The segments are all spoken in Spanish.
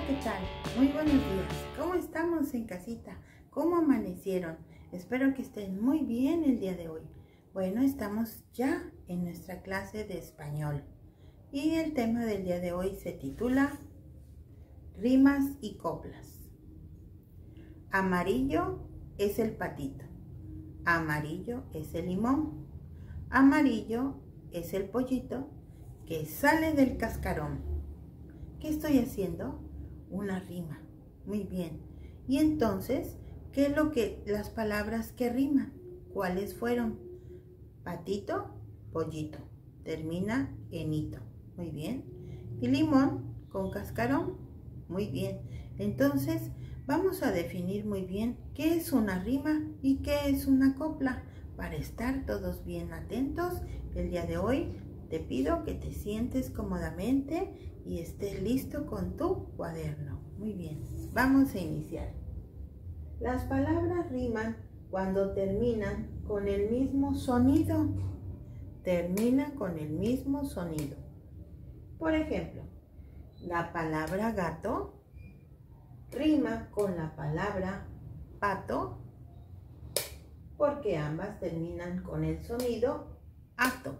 ¿qué tal? Muy buenos días. ¿Cómo estamos en casita? ¿Cómo amanecieron? Espero que estén muy bien el día de hoy. Bueno, estamos ya en nuestra clase de español. Y el tema del día de hoy se titula Rimas y coplas. Amarillo es el patito. Amarillo es el limón. Amarillo es el pollito que sale del cascarón. ¿Qué estoy haciendo? Una rima. Muy bien. Y entonces, ¿qué es lo que las palabras que riman? ¿Cuáles fueron? Patito, pollito. Termina en ito. Muy bien. Y limón con cascarón. Muy bien. Entonces, vamos a definir muy bien qué es una rima y qué es una copla. Para estar todos bien atentos, el día de hoy te pido que te sientes cómodamente y estés listo con tu cuaderno. Muy bien, vamos a iniciar. Las palabras riman cuando terminan con el mismo sonido. Terminan con el mismo sonido. Por ejemplo, la palabra gato rima con la palabra pato porque ambas terminan con el sonido ato.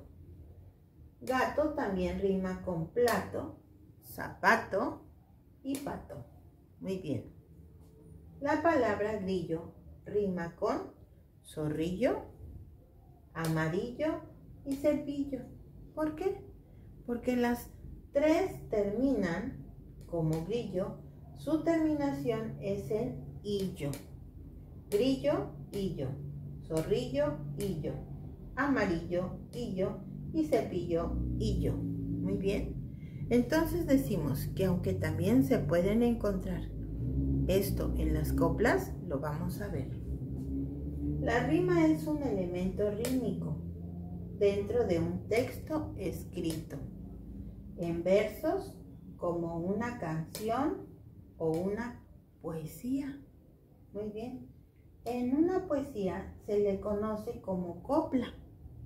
Gato también rima con plato, zapato y pato. Muy bien. La palabra grillo rima con zorrillo, amarillo y cepillo. ¿Por qué? Porque las tres terminan como grillo. Su terminación es en illo. Grillo, illo. Zorrillo, illo. Amarillo, illo. Y cepillo, illo. Muy bien. Entonces decimos que aunque también se pueden encontrar esto en las coplas, lo vamos a ver. La rima es un elemento rítmico dentro de un texto escrito en versos como una canción o una poesía. Muy bien. En una poesía se le conoce como copla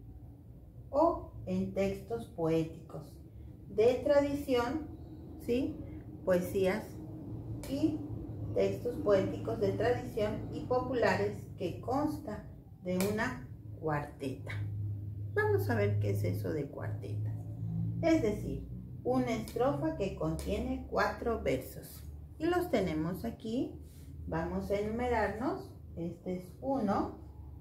o en textos poéticos de tradición, ¿sí? Poesías y textos poéticos de tradición y populares que consta de una cuarteta. Vamos a ver qué es eso de cuarteta. Es decir, una estrofa que contiene 4 versos. Y los tenemos aquí. Vamos a enumerarnos. Este es 1,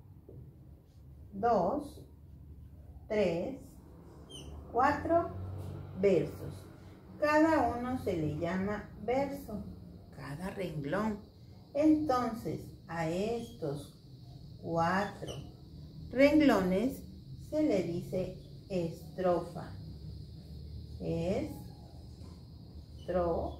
2, 3, 4 versos. Cada uno se le llama verso, cada renglón. Entonces, a estos 4 renglones se le dice estrofa. Estrofa.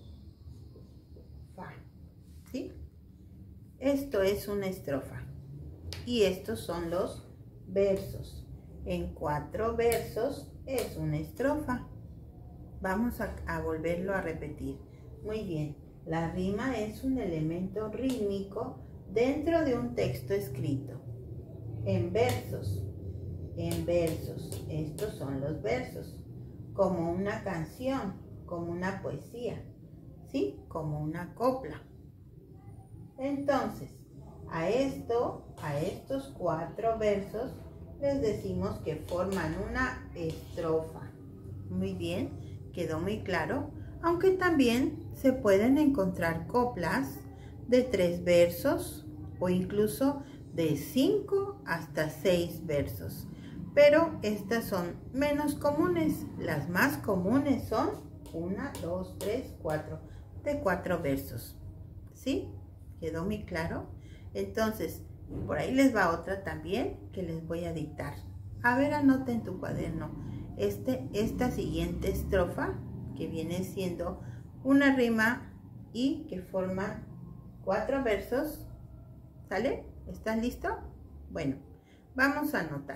¿Sí? Esto es una estrofa. Y estos son los versos. En 4 versos es una estrofa. Vamos a volverlo a repetir. Muy bien. La rima es un elemento rítmico dentro de un texto escrito. En versos. En versos. Estos son los versos. Como una canción, como una poesía. ¿Sí? Como una copla. Entonces, a estos 4 versos les decimos que forman una estrofa. Muy bien, quedó muy claro, aunque también se pueden encontrar coplas de 3 versos o incluso de 5 hasta 6 versos. Pero estas son menos comunes. Las más comunes son 1, 2, 3, 4, de 4 versos. ¿Sí? ¿Quedó muy claro? Entonces, por ahí les va otra también que les voy a dictar. A ver, anota en tu cuaderno esta siguiente estrofa que viene siendo una rima y que forma 4 versos. ¿Sale? ¿Están listos? Bueno, vamos a anotar.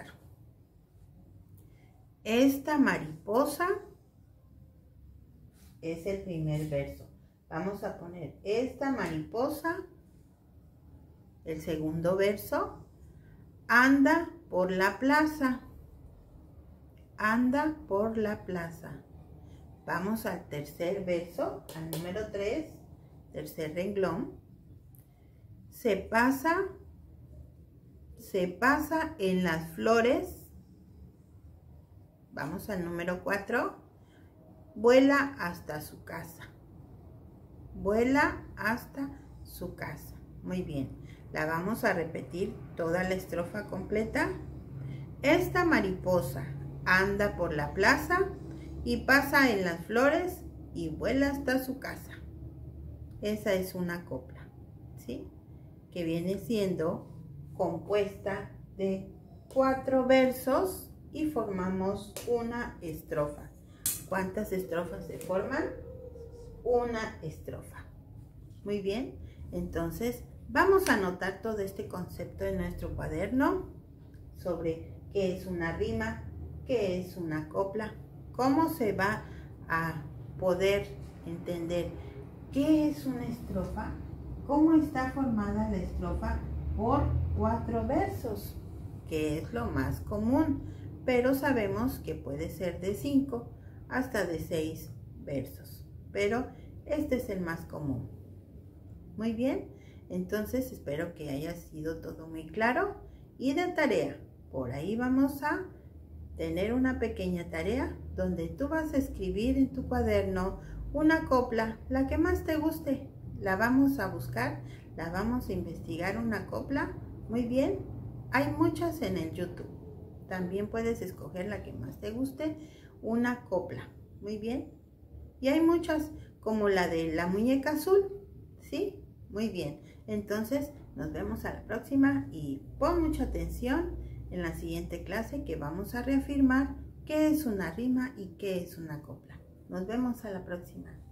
Esta mariposa es el primer verso. Vamos a poner esta mariposa. El segundo verso, anda por la plaza. Anda por la plaza. Vamos al tercer verso, al número 3, tercer renglón. Se pasa en las flores. Vamos al número 4. Vuela hasta su casa. Vuela hasta su casa. Muy bien. La vamos a repetir toda la estrofa completa. Esta mariposa anda por la plaza y pasa en las flores y vuela hasta su casa. Esa es una copla, ¿sí? Que viene siendo compuesta de 4 versos y formamos una estrofa. ¿Cuántas estrofas se forman? Una estrofa. Muy bien, entonces vamos a anotar todo este concepto en nuestro cuaderno sobre qué es una rima, qué es una copla, cómo se va a poder entender qué es una estrofa, cómo está formada la estrofa por 4 versos, que es lo más común, pero sabemos que puede ser de 5 hasta de 6 versos, pero este es el más común. Muy bien, entonces espero que haya sido todo muy claro. Y de tarea, por ahí vamos a tener una pequeña tarea donde tú vas a escribir en tu cuaderno una copla, la que más te guste. La vamos a buscar, la vamos a investigar, una copla. Muy bien, hay muchas en el YouTube. También puedes escoger la que más te guste, una copla. Muy bien, y hay muchas como la de la muñeca azul, ¿sí? Muy bien, entonces nos vemos a la próxima y pon mucha atención en la siguiente clase, que vamos a reafirmar qué es una rima y qué es una copla. Nos vemos a la próxima.